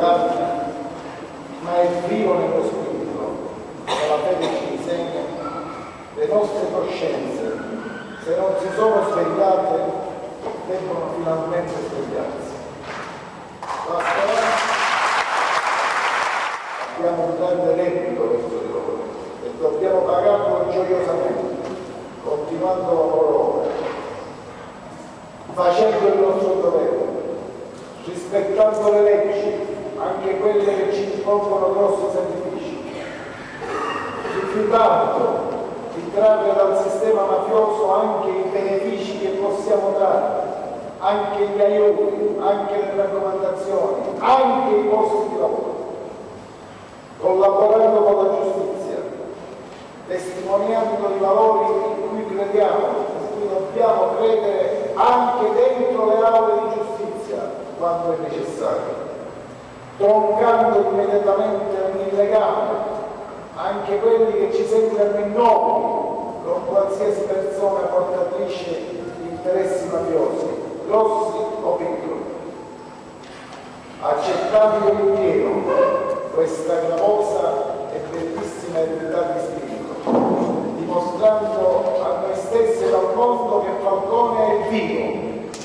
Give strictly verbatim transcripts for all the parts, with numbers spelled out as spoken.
carne, ma è vivo nello spirito, e la fede ci insegna. Le nostre coscienze, se non si sono svegliate, debbono finalmente svegliarsi. La speranza, abbiamo un grande debito verso di loro e dobbiamo pagarlo gioiosamente, continuando la loro opera, facendo il nostro dovere, rispettando le leggi, anche quelle che ci impongono grossi sacrifici, rifiutando di trarre dal sistema mafioso anche i benefici che possiamo dare, anche gli aiuti, anche le raccomandazioni, anche i posti di lavoro, collaborando con la giustizia, testimoniando i valori in cui crediamo, in cui dobbiamo credere anche dentro le aule di giustizia quando è necessario, troncando immediatamente ogni legame, anche quelli che ci sembrano innocui, con qualsiasi persona portatrice di interessi mafiosi, grossi o piccoli, accettando in pieno questa gravosa e bellissima eredità di spirito, dimostrando a noi stessi e al mondo che Falcone è vivo.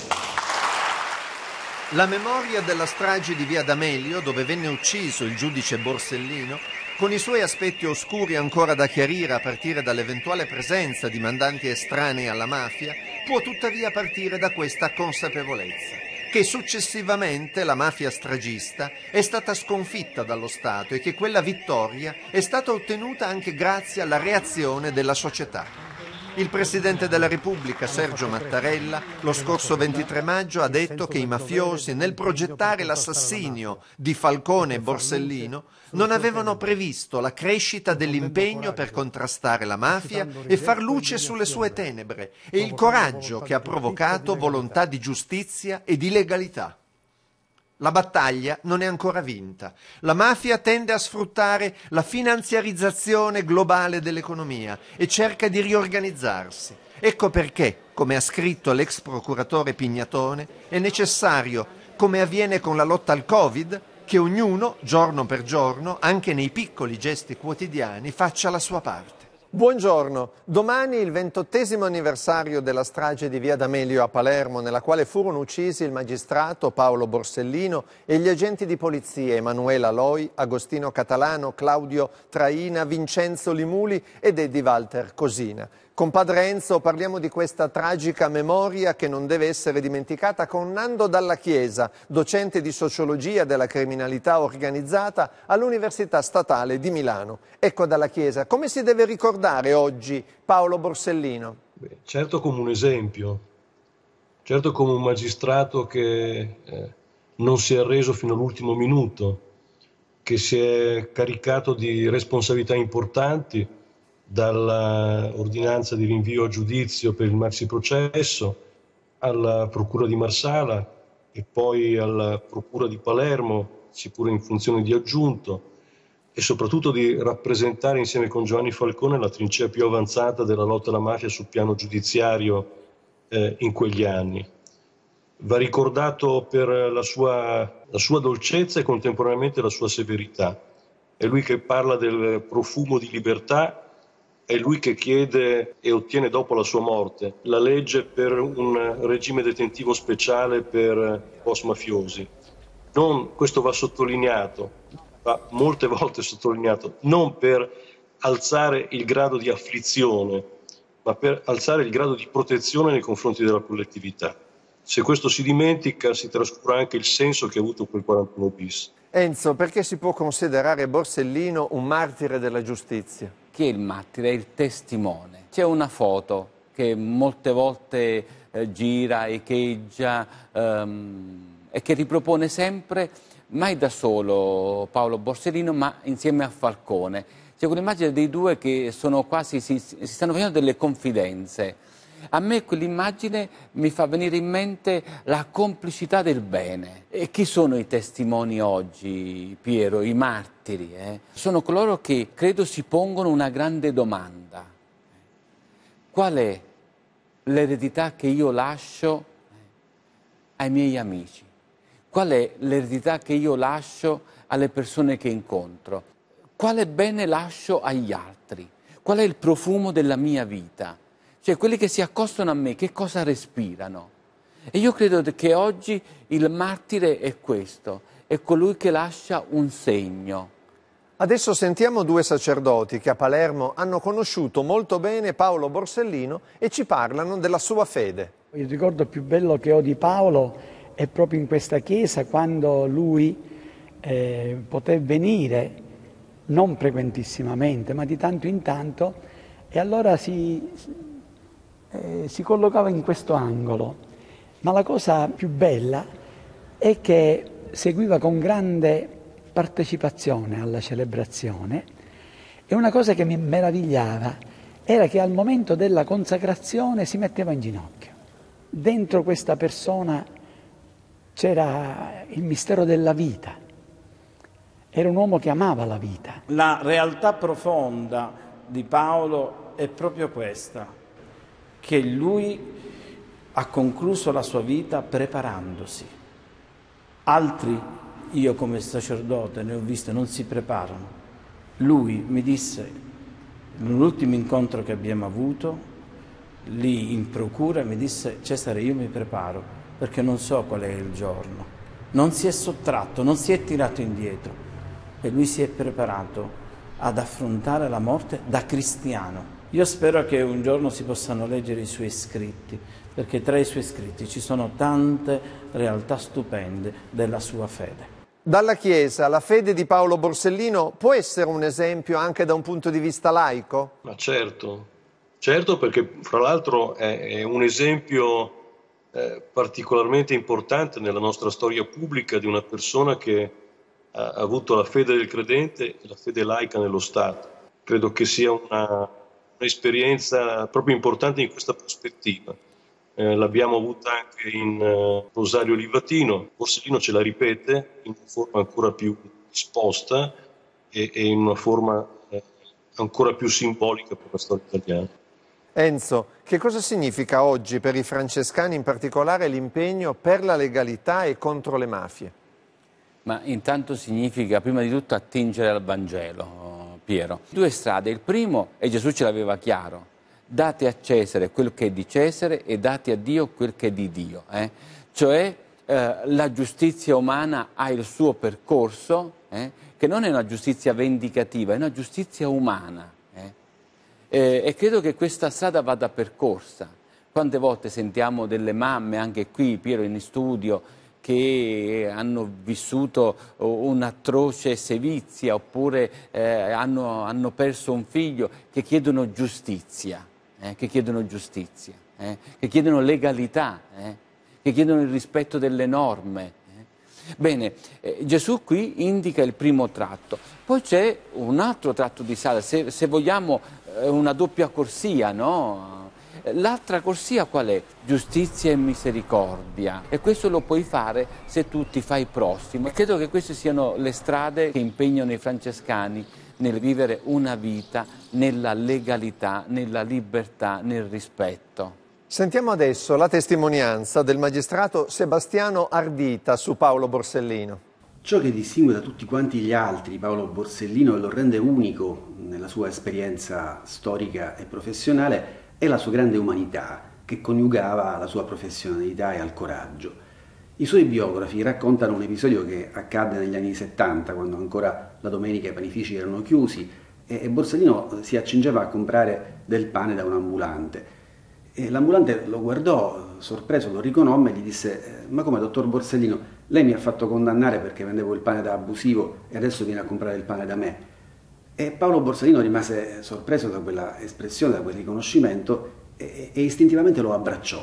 La memoria della strage di Via D'Amelio, dove venne ucciso il giudice Borsellino, con i suoi aspetti oscuri ancora da chiarire a partire dall'eventuale presenza di mandanti estranei alla mafia, può tuttavia partire da questa consapevolezza, che successivamente la mafia stragista è stata sconfitta dallo Stato e che quella vittoria è stata ottenuta anche grazie alla reazione della società. Il Presidente della Repubblica, Sergio Mattarella, lo scorso ventitré maggio ha detto che i mafiosi, nel progettare l'assassinio di Falcone e Borsellino, non avevano previsto la crescita dell'impegno per contrastare la mafia e far luce sulle sue tenebre e il coraggio che ha provocato volontà di giustizia e di legalità. La battaglia non è ancora vinta. La mafia tende a sfruttare la finanziarizzazione globale dell'economia e cerca di riorganizzarsi. Ecco perché, come ha scritto l'ex procuratore Pignatone, è necessario, come avviene con la lotta al Covid, che ognuno, giorno per giorno, anche nei piccoli gesti quotidiani, faccia la sua parte. Buongiorno, domani il ventottesimo anniversario della strage di Via D'Amelio a Palermo, nella quale furono uccisi il magistrato Paolo Borsellino e gli agenti di polizia Emanuela Loi, Agostino Catalano, Claudio Traina, Vincenzo Limuli ed Eddie Walter Cosina. Con Padre Enzo parliamo di questa tragica memoria che non deve essere dimenticata con Nando Dalla Chiesa, docente di sociologia della criminalità organizzata all'Università Statale di Milano. Ecco Dalla Chiesa, come si deve ricordare oggi Paolo Borsellino? Beh, certo come un esempio, certo come un magistrato che eh, non si è arreso fino all'ultimo minuto, che si è caricato di responsabilità importanti, dall'ordinanza di rinvio a giudizio per il maxiprocesso alla Procura di Marsala e poi alla Procura di Palermo, seppure in funzione di aggiunto, e soprattutto di rappresentare insieme con Giovanni Falcone la trincea più avanzata della lotta alla mafia sul piano giudiziario eh, in quegli anni. Va ricordato per la sua, la sua dolcezza e contemporaneamente la sua severità. È lui che parla del profumo di libertà. È lui che chiede e ottiene dopo la sua morte la legge per un regime detentivo speciale per post-mafiosi. Non, questo va sottolineato, va molte volte sottolineato, non per alzare il grado di afflizione, ma per alzare il grado di protezione nei confronti della collettività. Se questo si dimentica, si trascura anche il senso che ha avuto quel quarantuno bis. Enzo, perché si può considerare Borsellino un martire della giustizia? Chi è il martire? È il testimone. C'è una foto che molte volte eh, gira, echeggia ehm, e che ripropone sempre, mai da solo Paolo Borsellino, ma insieme a Falcone. C'è quell'immagine dei due che sono quasi, si, si stanno facendo delle confidenze. A me quell'immagine mi fa venire in mente la complicità del bene. E chi sono i testimoni oggi, Piero, i martiri? Eh? Sono coloro che credo si pongono una grande domanda. Qual è l'eredità che io lascio ai miei amici? Qual è l'eredità che io lascio alle persone che incontro? Quale bene lascio agli altri? Qual è il profumo della mia vita? Cioè, quelli che si accostano a me, che cosa respirano? E io credo che oggi il martire è questo, è colui che lascia un segno. Adesso sentiamo due sacerdoti che a Palermo hanno conosciuto molto bene Paolo Borsellino e ci parlano della sua fede. Il ricordo più bello che ho di Paolo è proprio in questa chiesa, quando lui eh, poté venire, non frequentissimamente, ma di tanto in tanto, e allora si, eh, si collocava in questo angolo. Ma la cosa più bella è che seguiva con grande partecipazione alla celebrazione, e una cosa che mi meravigliava era che al momento della consacrazione si metteva in ginocchio. Dentro questa persona c'era il mistero della vita, era un uomo che amava la vita. La realtà profonda di Paolo è proprio questa, che lui ha concluso la sua vita preparandosi. Altri, io come sacerdote ne ho visto, non si preparano. Lui mi disse, nell'ultimo incontro che abbiamo avuto, lì in procura, mi disse: Cesare, io mi preparo perché non so qual è il giorno. Non si è sottratto, non si è tirato indietro, e lui si è preparato ad affrontare la morte da cristiano. Io spero che un giorno si possano leggere i suoi scritti, perché tra i suoi scritti ci sono tante realtà stupende della sua fede. Dalla Chiesa, la fede di Paolo Borsellino può essere un esempio anche da un punto di vista laico? Ma certo, certo, perché fra l'altro è, è un esempio eh, particolarmente importante nella nostra storia pubblica di una persona che ha avuto la fede del credente e la fede laica nello Stato. Credo che sia una, un'esperienza proprio importante in questa prospettiva. Eh, l'abbiamo avuta anche in uh, Rosario Livatino. Borsellino ce la ripete in una forma ancora più esposta e, e in una forma eh, ancora più simbolica per la storia italiana. Enzo, che cosa significa oggi per i francescani in particolare l'impegno per la legalità e contro le mafie? Ma intanto significa prima di tutto attingere al Vangelo, Piero. Due strade, il primo, e Gesù ce l'aveva chiaro: date a Cesare quel che è di Cesare e date a Dio quel che è di Dio. Eh? Cioè eh, la giustizia umana ha il suo percorso, eh? che non è una giustizia vendicativa, è una giustizia umana. Eh? Eh, e credo che questa strada vada percorsa. Quante volte sentiamo delle mamme, anche qui, Piero, in studio, che hanno vissuto un'atroce sevizia oppure eh, hanno, hanno perso un figlio, che chiedono giustizia. Eh, che chiedono giustizia, eh, che chiedono legalità, eh, che chiedono il rispetto delle norme. Eh. Bene, eh, Gesù qui indica il primo tratto, poi c'è un altro tratto di strada, se, se vogliamo eh, una doppia corsia, no? L'altra corsia qual è? Giustizia e misericordia, e questo lo puoi fare se tu ti fai prossimo. Credo che queste siano le strade che impegnano i francescani nel vivere una vita nella legalità, nella libertà, nel rispetto. Sentiamo adesso la testimonianza del magistrato Sebastiano Ardita su Paolo Borsellino. Ciò che distingue da tutti quanti gli altri Paolo Borsellino e lo rende unico nella sua esperienza storica e professionale è la sua grande umanità, che coniugava la sua professionalità e al coraggio. I suoi biografi raccontano un episodio che accadde negli anni settanta, quando ancora la domenica i panifici erano chiusi e Borsellino si accingeva a comprare del pane da un ambulante. E l'ambulante lo guardò, sorpreso, lo riconobbe e gli disse: ma come, dottor Borsellino, lei mi ha fatto condannare perché vendevo il pane da abusivo e adesso viene a comprare il pane da me? E Paolo Borsellino rimase sorpreso da quella espressione, da quel riconoscimento e, e istintivamente lo abbracciò.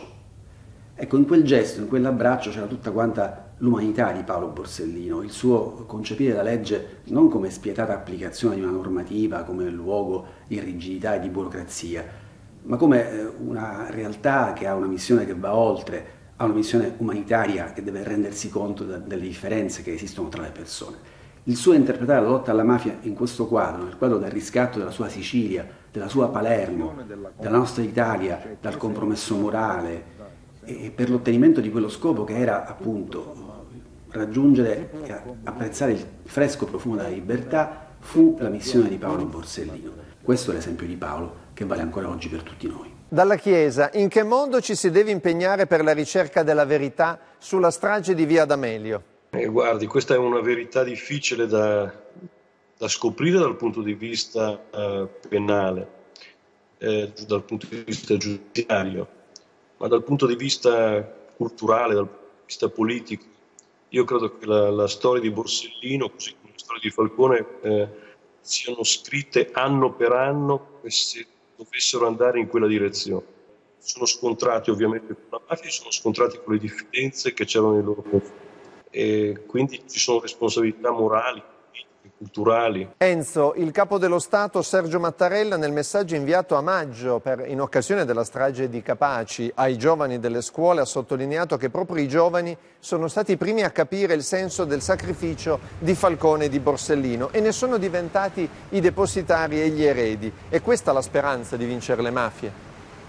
Ecco, in quel gesto, in quell'abbraccio c'era tutta quanta l'umanità di Paolo Borsellino, il suo concepire la legge non come spietata applicazione di una normativa, come luogo di rigidità e di burocrazia, ma come una realtà che ha una missione che va oltre, ha una missione umanitaria che deve rendersi conto delle differenze che esistono tra le persone. Il suo interpretare la lotta alla mafia in questo quadro, nel quadro del riscatto della sua Sicilia, della sua Palermo, della nostra Italia, dal compromesso morale, e per l'ottenimento di quello scopo che era appunto raggiungere e apprezzare il fresco profumo della libertà fu la missione di Paolo Borsellino. Questo è l'esempio di Paolo che vale ancora oggi per tutti noi. Dalla Chiesa, in che modo ci si deve impegnare per la ricerca della verità sulla strage di Via D'Amelio? Eh, guardi, questa è una verità difficile da, da scoprire dal punto di vista eh, penale, eh, dal punto di vista giudiziario, ma dal punto di vista culturale, dal punto di vista politico, io credo che la, la storia di Borsellino, così come la storia di Falcone, eh, siano scritte anno per anno e se dovessero andare in quella direzione. Sono scontrati ovviamente con la mafia, sono scontrati con le diffidenze che c'erano nei loro confronti e quindi ci sono responsabilità morali, politiche, culturali. Enzo, il capo dello Stato Sergio Mattarella nel messaggio inviato a maggio per, in occasione della strage di Capaci ai giovani delle scuole ha sottolineato che proprio i giovani sono stati i primi a capire il senso del sacrificio di Falcone e di Borsellino e ne sono diventati i depositari e gli eredi. È questa la speranza di vincere le mafie?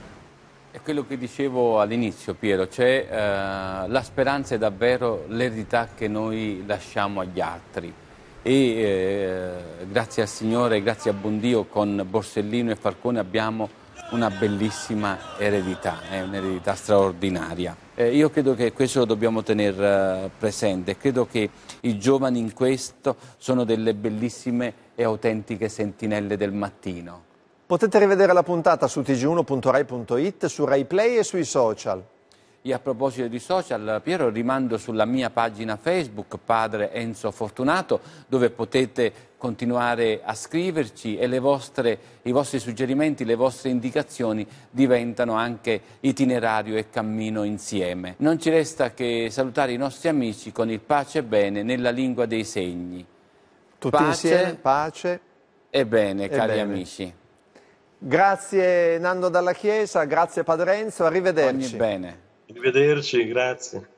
È quello che dicevo all'inizio, Piero, cioè eh, la speranza è davvero l'eredità che noi lasciamo agli altri e eh, grazie al Signore, grazie a buon Dio, con Borsellino e Falcone abbiamo una bellissima eredità, è un'eredità straordinaria. Eh, io credo che questo lo dobbiamo tenere presente, credo che i giovani in questo sono delle bellissime e autentiche sentinelle del mattino. Potete rivedere la puntata su T G uno punto rai punto it, su Rai Play e sui social. E a proposito di social, Piero, rimando sulla mia pagina Facebook, Padre Enzo Fortunato, dove potete continuare a scriverci e le vostre, i vostri suggerimenti, le vostre indicazioni diventano anche itinerario e cammino insieme. Non ci resta che salutare i nostri amici con il pace e bene nella lingua dei segni. Tutti pace insieme, pace e bene, e cari bene. amici. Grazie Nando Dalla Chiesa, grazie Padre Enzo, arrivederci. Ogni bene. Arrivederci, grazie.